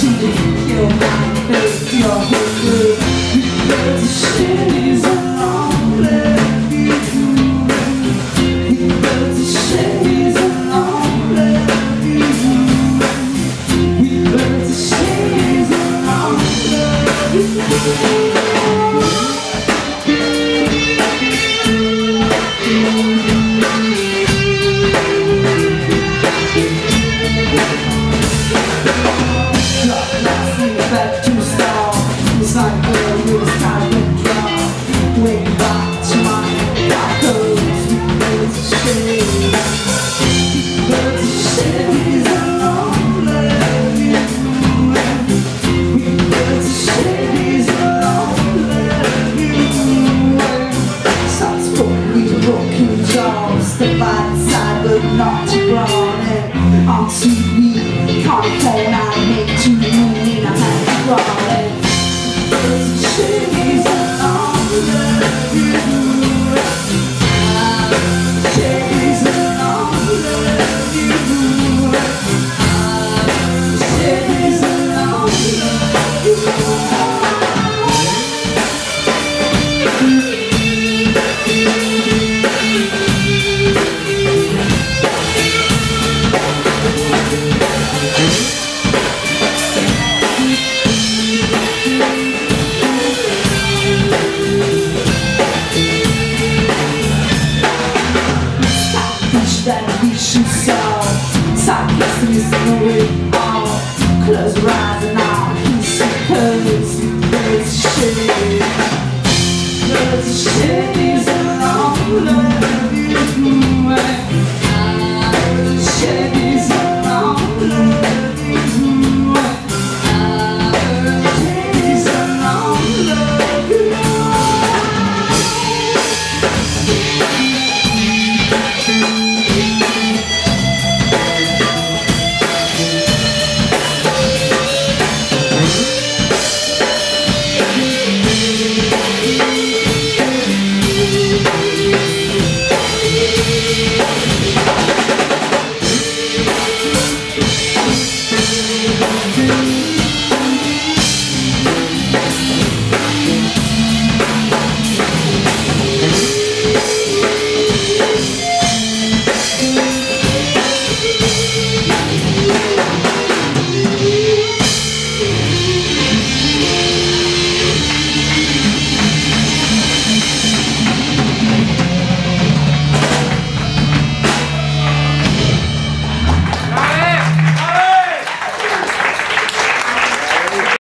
cheating, your mind, face, your whole crew. Because the shit is a long view. Because the shit is a long view. Because the shit is a long view. Back to start, it's like girl, it's time to drop. Way back to my tacos, because the shit, because the shit is a long view. Because the shit is a long view. Starts putting these broken jaws, step outside but not too broad. And on TV, can't phone out, make too many in a hand. Because the shit is a long view. Shit is a long view. Shit is a long view. That we should solve. Sarcasm is the way all. Close your eyes and I'll kiss your curves. Because the shit, because the shit is a long view. Because the shit is a long view. Because the shit is a long view. Thank you.